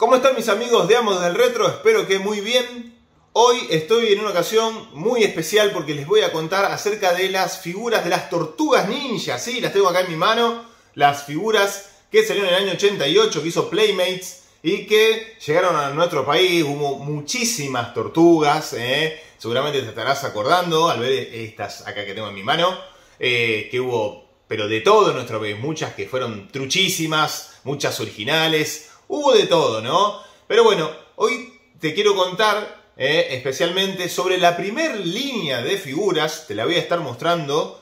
¿Cómo están mis amigos de Amos del Retro? Espero que muy bien. Hoy estoy en una ocasión muy especial porque les voy a contar acerca de las figuras de las Tortugas Ninja. Sí, las tengo acá en mi mano. Las figuras que salieron en el año 88, que hizo Playmates y que llegaron a nuestro país. Hubo muchísimas tortugas, seguramente te estarás acordando al ver estas acá que tengo en mi mano, que hubo, pero de todo en nuestro país. Muchas que fueron truchísimas, muchas originales. Hubo de todo, ¿no? Pero bueno, hoy te quiero contar especialmente sobre la primer línea de figuras. Te la voy a estar mostrando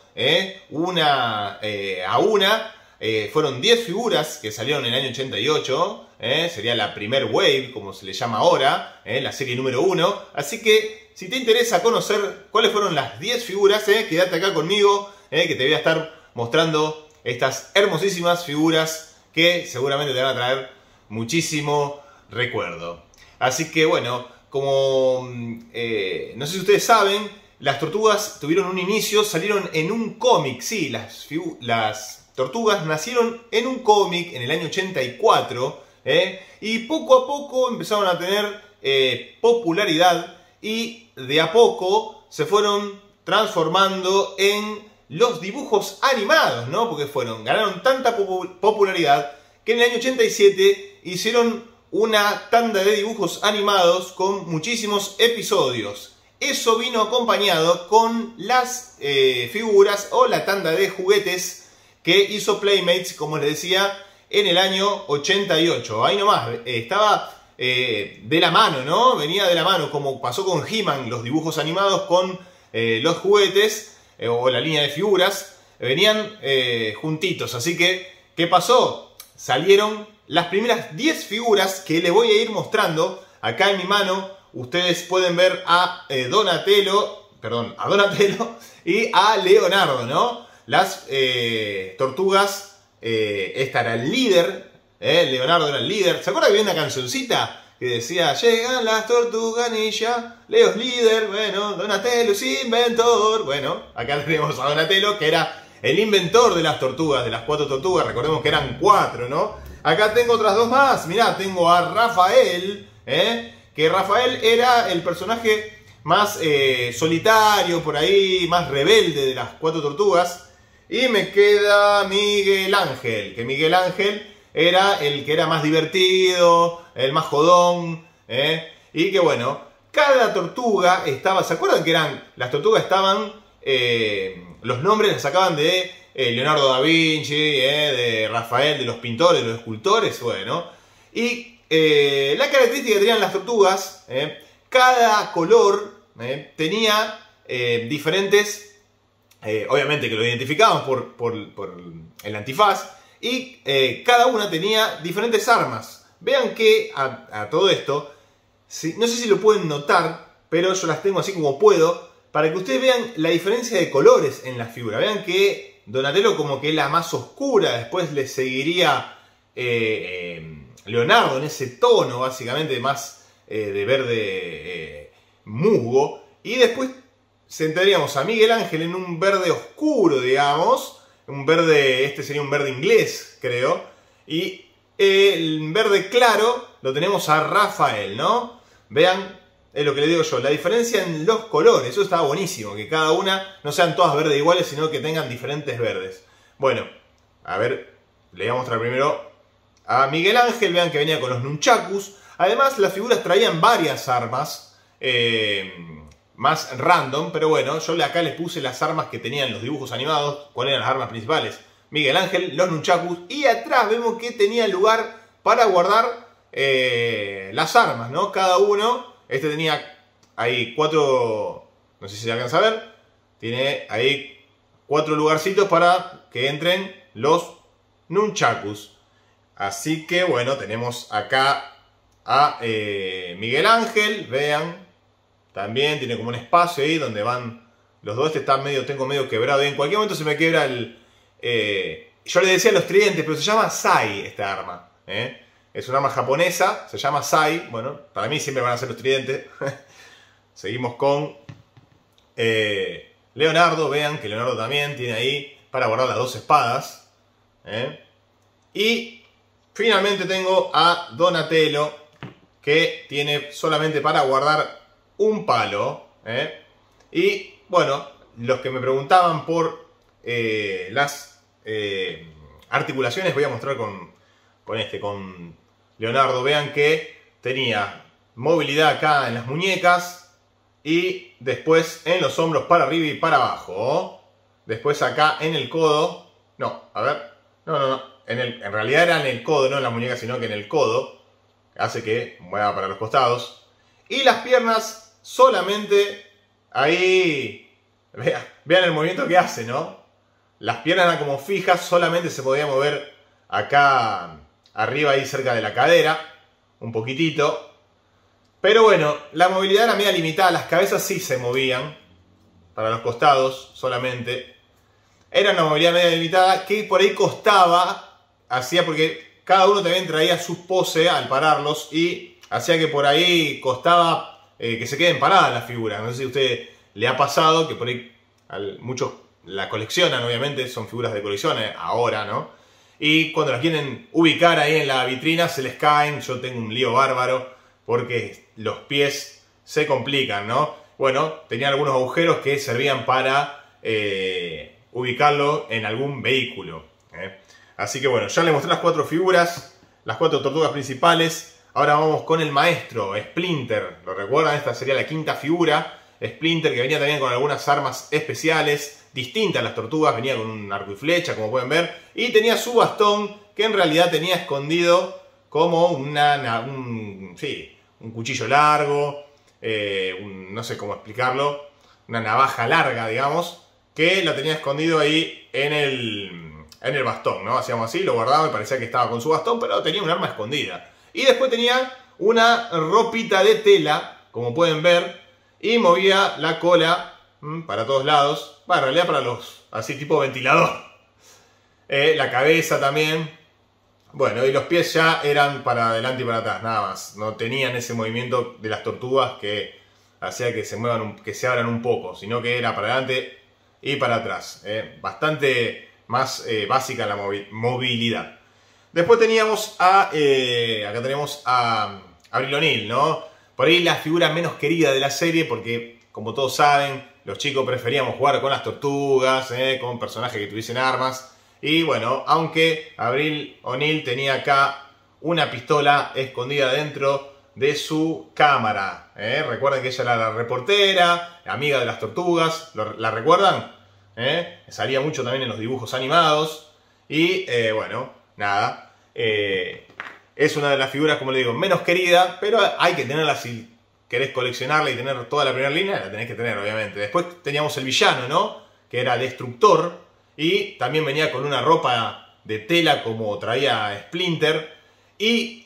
una a una. Fueron 10 figuras que salieron en el año 88. Sería la primer wave, como se le llama ahora, la serie número 1. Así que, si te interesa conocer cuáles fueron las 10 figuras, quédate acá conmigo, que te voy a estar mostrando estas hermosísimas figuras que seguramente te van a traer muchísimo recuerdo. Así que bueno, como no sé si ustedes saben, las tortugas tuvieron un inicio, salieron en un cómic. Sí, las tortugas nacieron en un cómic en el año 84, y poco a poco empezaron a tener popularidad y de a poco se fueron transformando en los dibujos animados, ¿no? Porque ganaron tanta popularidad que en el año 87 hicieron una tanda de dibujos animados con muchísimos episodios. Eso vino acompañado con las figuras o la tanda de juguetes que hizo Playmates, como les decía, en el año 88. Ahí nomás, estaba de la mano, ¿no? Venía de la mano, como pasó con He-Man, los dibujos animados con los juguetes o la línea de figuras, venían juntitos. Así que, ¿qué pasó? Salieron las primeras 10 figuras que les voy a ir mostrando. Acá en mi mano ustedes pueden ver a Donatello y a Leonardo, ¿no? Las tortugas, esta era el líder, Leonardo era el líder. ¿Se acuerdan que había una cancioncita que decía: llegan las tortugas ninja, Leo es líder, bueno, Donatello es inventor? Bueno, acá tenemos a Donatello, que era el inventor de las tortugas, de las 4 tortugas. Recordemos que eran 4, ¿no? Acá tengo otras 2 más. Mirá, tengo a Rafael, que Rafael era el personaje más solitario, por ahí, más rebelde de las 4 tortugas. Y me queda Miguel Ángel, que Miguel Ángel era el que era más divertido, el más jodón, y que bueno, cada tortuga estaba, ¿se acuerdan que las tortugas estaban, los nombres los sacaban de Leonardo da Vinci, de Rafael, de los pintores, de los escultores? Bueno, y la característica que tenían las tortugas, cada color tenía diferentes, obviamente que lo identificábamos por el antifaz, y cada una tenía diferentes armas. Vean que a todo esto, no sé si lo pueden notar, pero yo las tengo así como puedo, para que ustedes vean la diferencia de colores en la figura. Vean que Donatello como que es la más oscura, después le seguiría Leonardo en ese tono básicamente más de verde musgo, y después sentaríamos a Miguel Ángel en un verde oscuro, digamos, un verde, este sería un verde inglés, creo, y el verde claro lo tenemos a Rafael, ¿no? Vean, es lo que le digo yo, la diferencia en los colores. Eso está buenísimo, que cada una no sean todas verdes iguales, sino que tengan diferentes verdes. Bueno, a ver, le voy a mostrar primero a Miguel Ángel. Vean que venía con los nunchakus. Además, las figuras traían varias armas, más random, pero bueno, yo acá les puse las armas que tenían los dibujos animados. ¿Cuáles eran las armas principales? Miguel Ángel, los nunchakus, y atrás vemos que tenía lugar para guardar las armas, ¿no? Cada uno, este tenía ahí 4, no sé si se alcanza a ver, tiene ahí 4 lugarcitos para que entren los nunchakus. Así que bueno, tenemos acá a Miguel Ángel, vean, también tiene como un espacio ahí donde van los dos. Este está tengo medio quebrado, en cualquier momento se me quiebra el... yo le decía los tridentes, pero se llama Sai esta arma, es una arma japonesa, se llama Sai. Bueno, para mí siempre van a ser los tridentes. Seguimos con Leonardo. Vean que Leonardo también tiene ahí para guardar las 2 espadas. Y finalmente tengo a Donatello, que tiene solamente para guardar un palo. Y bueno, los que me preguntaban por las articulaciones, voy a mostrar con Leonardo. Vean que tenía movilidad acá en las muñecas y después en los hombros para arriba y para abajo. Después acá en el codo. No, a ver. No. En realidad era en el codo, no en las muñecas, sino que en el codo. Hace que mueva para los costados. Y las piernas solamente ahí. Vean el movimiento que hace, ¿no? Las piernas eran como fijas, solamente se podía mover acá arriba, ahí cerca de la cadera. Un poquitito. Pero bueno, la movilidad era media limitada. Las cabezas sí se movían. Para los costados solamente. Era una movilidad media limitada que por ahí costaba. Hacía porque cada uno también traía su pose al pararlos. Y hacía que por ahí costaba que se queden paradas las figuras. No sé si a usted le ha pasado que por ahí muchos la coleccionan, obviamente. Son figuras de colección ahora, ¿no? Y cuando las quieren ubicar ahí en la vitrina se les caen. Yo tengo un lío bárbaro porque los pies se complican, ¿no? Bueno, tenía algunos agujeros que servían para ubicarlo en algún vehículo. Así que bueno, ya le mostré las 4 figuras, las 4 tortugas principales. Ahora vamos con el maestro, Splinter. ¿Lo recuerdan? Esta sería la 5ª figura. Splinter, que venía también con algunas armas especiales, distintas a las tortugas. Venía con un arco y flecha, como pueden ver. Y tenía su bastón, que en realidad tenía escondido como un cuchillo largo. No sé cómo explicarlo, una navaja larga, digamos, que la tenía escondido ahí en el bastón, ¿no? Hacíamos así, lo guardaba y parecía que estaba con su bastón, pero tenía un arma escondida. Y después tenía una ropita de tela, como pueden ver, y movía la cola para todos lados, bueno, en realidad para los, así tipo ventilador. La cabeza también. Bueno, y los pies ya eran para adelante y para atrás, nada más. No tenían ese movimiento de las tortugas que hacía que se muevan, que se abran un poco, sino que era para adelante y para atrás. Bastante más básica la movilidad. Después teníamos acá tenemos a Avril O'Neil, ¿no? Por ahí la figura menos querida de la serie, porque como todos saben, los chicos preferíamos jugar con las tortugas, con personajes que tuviesen armas. Y bueno, aunque Avril O'Neil tenía acá una pistola escondida dentro de su cámara. Recuerden que ella era la reportera, amiga de las tortugas. ¿La recuerdan? Salía mucho también en los dibujos animados. Y bueno, nada. Es una de las figuras, como le digo, menos querida. Pero hay que tenerla si querés coleccionarla y tener toda la primera línea. La tenés que tener, obviamente. Después teníamos el villano, ¿no? Que era Destructor. Y también venía con una ropa de tela como traía Splinter. Y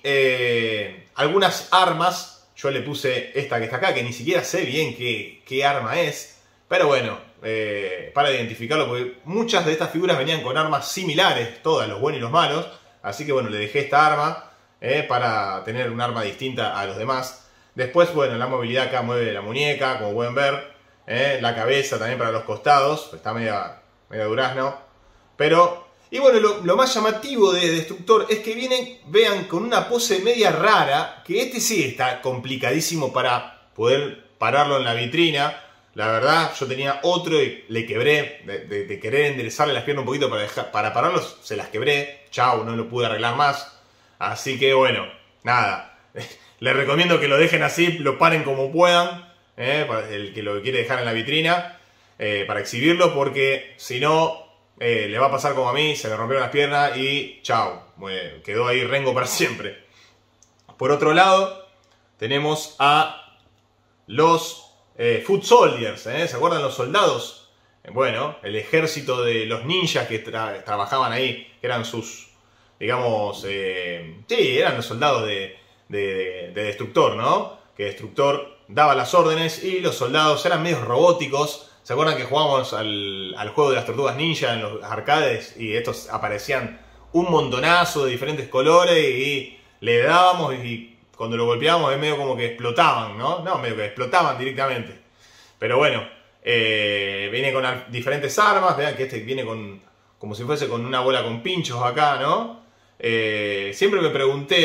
algunas armas. Yo le puse esta que está acá, que ni siquiera sé bien qué arma es. Pero bueno, para identificarlo, porque muchas de estas figuras venían con armas similares, todas, los buenos y los malos. Así que bueno, le dejé esta arma para tener un arma distinta a los demás. Después, bueno, la movilidad acá mueve la muñeca, como pueden ver. La cabeza también para los costados, está medio durazno. Pero, y bueno, lo más llamativo de Destructor es que vienen, vean, con una pose media rara. Que este sí está complicadísimo para poder pararlo en la vitrina. La verdad, yo tenía otro y le quebré. De querer enderezarle las piernas un poquito para pararlo, se las quebré. Chau, no lo pude arreglar más. Así que bueno, nada. Les recomiendo que lo dejen así, lo paren como puedan. Para el que lo quiere dejar en la vitrina. Para exhibirlo, porque si no le va a pasar como a mí, se le rompieron las piernas y chau, quedó ahí rengo para siempre. Por otro lado tenemos a los Foot Soldiers, ¿se acuerdan los soldados? Bueno, el ejército de los ninjas que trabajaban ahí, que eran sus, digamos, sí, eran los soldados de Destructor, ¿no? Que Destructor daba las órdenes y los soldados eran medios robóticos. ¿Se acuerdan que jugábamos al juego de las tortugas ninja en los arcades? Y estos aparecían un montonazo de diferentes colores y le dábamos y cuando lo golpeábamos es medio como que explotaban, ¿no? No, medio que explotaban directamente. Pero bueno, viene con diferentes armas. Vean que este viene como si fuese con una bola con pinchos acá, ¿no? Siempre me pregunté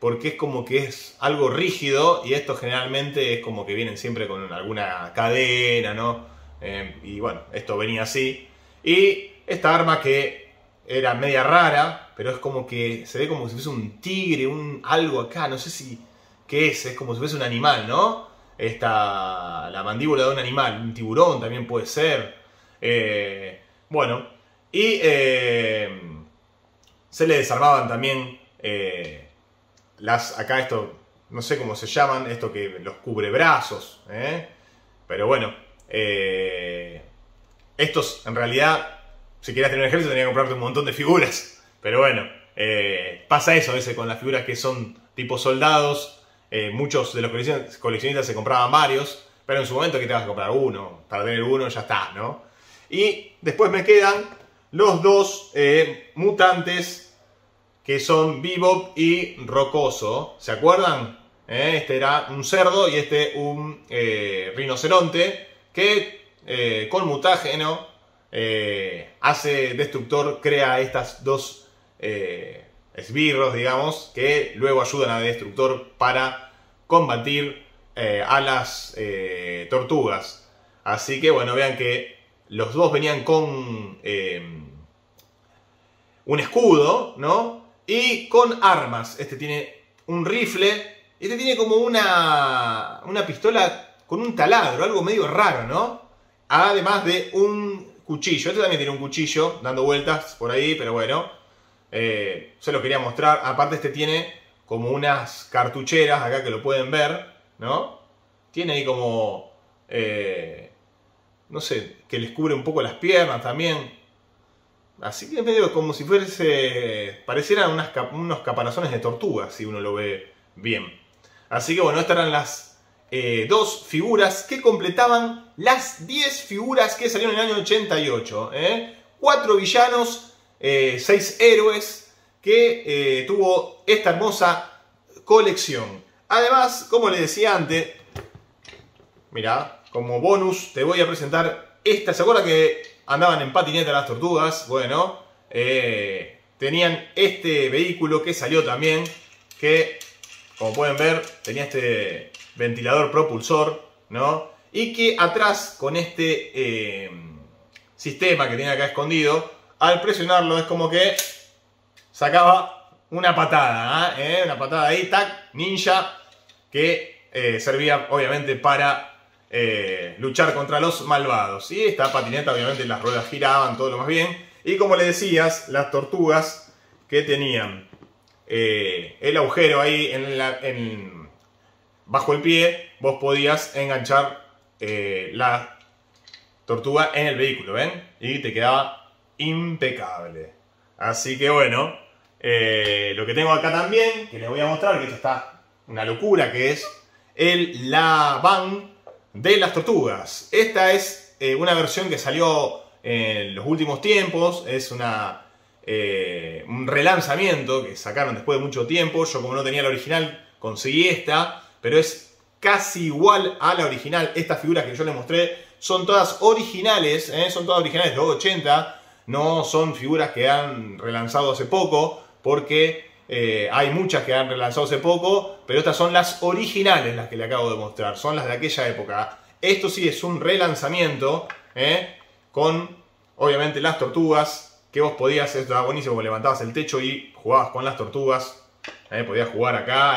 porque es como que es algo rígido y estos generalmente es como que vienen siempre con alguna cadena, ¿no? Y bueno, esto venía así. Y esta arma que era media rara, pero es como que se ve como si fuese un tigre, algo acá, no sé si qué es como si fuese un animal, ¿no? La mandíbula de un animal, un tiburón también puede ser. Bueno, y se le desarmaban también acá esto, no sé cómo se llaman, esto que los cubrebrazos, pero bueno, estos en realidad, si querías tener un ejército tenías que comprarte un montón de figuras, pero bueno, pasa eso a veces con las figuras que son tipo soldados. Muchos de los coleccionistas se compraban varios, pero en su momento que te vas a comprar uno, para tener uno ya está, ¿no? Y después me quedan los dos mutantes que son Bebop y Rocoso, ¿se acuerdan? Este era un cerdo y este un rinoceronte que con mutágeno hace destructor, crea estas dos esbirros, digamos, que luego ayudan a Destructor para combatir a las tortugas. Así que bueno, vean que los dos venían con un escudo, ¿no? Y con armas. Este tiene un rifle. Este tiene como una pistola con un taladro, algo medio raro, ¿no? Además de un cuchillo. Este también tiene un cuchillo dando vueltas por ahí, pero bueno. Se lo quería mostrar. Aparte este tiene como unas cartucheras acá que lo pueden ver, ¿no? Tiene ahí como no sé, que les cubre un poco las piernas también. Así que es medio como si parecieran unos caparazones de tortuga, si uno lo ve bien. Así que bueno, estas eran las dos figuras que completaban las 10 figuras que salieron en el año 88. 4 villanos, 6 héroes que tuvo esta hermosa colección. Además, como les decía antes, mirá, como bonus te voy a presentar esta. ¿Se acuerdan que andaban en patineta las tortugas? Bueno, tenían este vehículo que salió también, que como pueden ver tenía este ventilador propulsor, ¿no? Y que atrás con este sistema que tiene acá escondido, al presionarlo es como que sacaba una patada, una patada ahí, tac, ninja, que servía obviamente para luchar contra los malvados. Y esta patineta obviamente las ruedas giraban, todo lo más bien. Y como le decías, las tortugas que tenían el agujero ahí bajo el pie, vos podías enganchar la tortuga en el vehículo, ¿ven? Y te quedaba impecable. Así que bueno, lo que tengo acá también, que les voy a mostrar, que esto está una locura, que es la van de las tortugas. Esta es una versión que salió en los últimos tiempos. Es un relanzamiento que sacaron después de mucho tiempo. Yo, como no tenía la original, conseguí esta, pero es casi igual a la original. Estas figuras que yo les mostré son todas originales, son todas originales de los 80. No son figuras que han relanzado hace poco, porque hay muchas que han relanzado hace poco, pero estas son las originales, las que le acabo de mostrar, son las de aquella época. Esto sí es un relanzamiento, con obviamente las tortugas, que vos podías, esto estaba buenísimo, porque levantabas el techo y jugabas con las tortugas, podías jugar acá,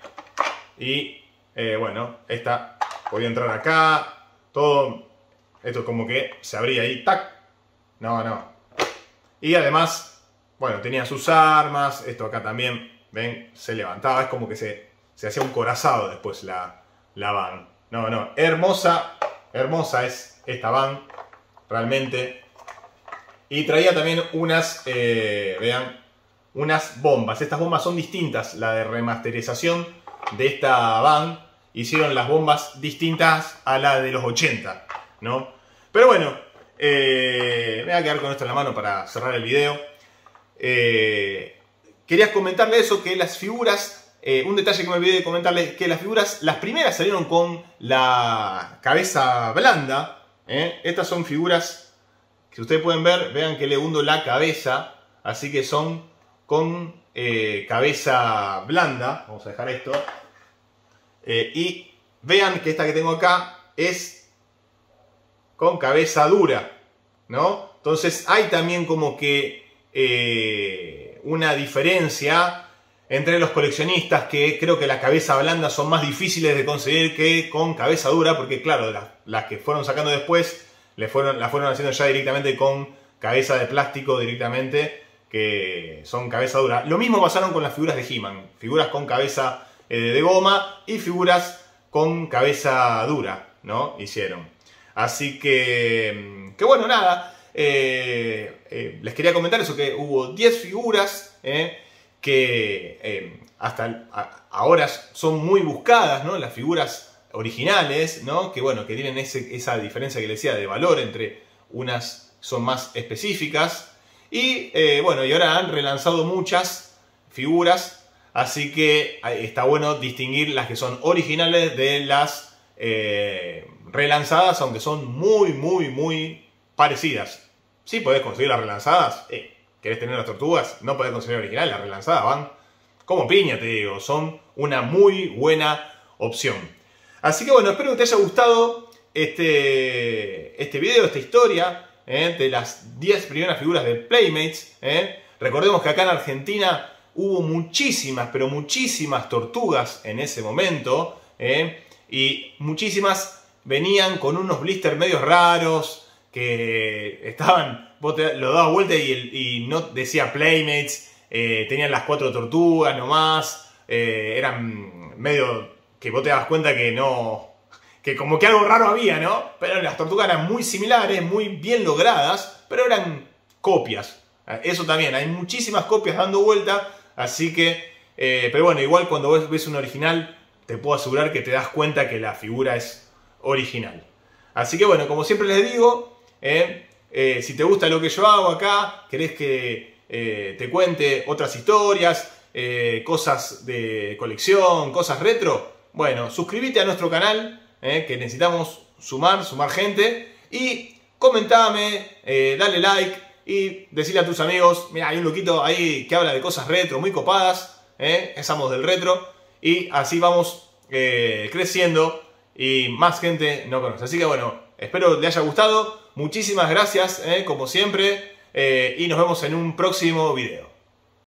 y bueno, esta podía entrar acá, todo, esto como que se abría ahí, tac, no. Y además, bueno, tenía sus armas, esto acá también, ven, se levantaba, es como que se hacía un corazado después la van. No, hermosa es esta van, realmente. Y traía también unas, vean, unas bombas. Estas bombas son distintas, la de remasterización de esta van. Hicieron las bombas distintas a la de los 80, ¿no? Pero bueno, me voy a quedar con esto en la mano para cerrar el video. Quería comentarle eso, que las figuras, un detalle que me olvidé de comentarles, que las figuras, las primeras salieron con la cabeza blanda. Estas son figuras que ustedes pueden ver, vean que le hundo la cabeza, así que son con cabeza blanda. Vamos a dejar esto. Y vean que esta que tengo acá es con cabeza dura, ¿no? Entonces hay también como que una diferencia entre los coleccionistas, que creo que las cabezas blandas son más difíciles de conseguir que con cabeza dura, porque claro, las que fueron sacando después las fueron haciendo ya directamente con cabeza de plástico directamente, que son cabeza dura. Lo mismo pasaron con las figuras de He-Man, figuras con cabeza de goma y figuras con cabeza dura, ¿no? Hicieron. Así que bueno, nada, les quería comentar eso, que hubo 10 figuras que hasta ahora son muy buscadas, ¿no? Las figuras originales, ¿no? Que bueno, que tienen esa diferencia que les decía de valor entre unas son más específicas. Y bueno, y ahora han relanzado muchas figuras, así que está bueno distinguir las que son originales de las relanzadas, aunque son muy parecidas. Sí podés conseguir las relanzadas. ¿Querés tener las tortugas? No podés conseguir originales, las relanzadas van como piña, te digo. Son una muy buena opción. Así que bueno, espero que te haya gustado este video, esta historia de las 10 primeras figuras de Playmates. Recordemos que acá en Argentina hubo muchísimas, pero muchísimas tortugas en ese momento. Y muchísimas venían con unos blisters medios raros, que estaban, vos lo dabas vuelta y no decía Playmates, tenían las 4 tortugas nomás, eran medio que vos te das cuenta que no, que como que algo raro había, ¿no? Pero las tortugas eran muy similares, muy bien logradas, pero eran copias. Eso también, hay muchísimas copias dando vuelta, así que, pero bueno, igual cuando ves un original, te puedo asegurar que te das cuenta que la figura es original. Así que bueno, como siempre les digo, si te gusta lo que yo hago acá, querés que te cuente otras historias, cosas de colección, cosas retro, bueno, suscríbete a nuestro canal, que necesitamos sumar gente, y comentame, dale like y decirle a tus amigos, mira, hay un loquito ahí que habla de cosas retro muy copadas, somos del retro, y así vamos creciendo y más gente nos conoce. Así que bueno, espero le haya gustado. Muchísimas gracias, como siempre, y nos vemos en un próximo video.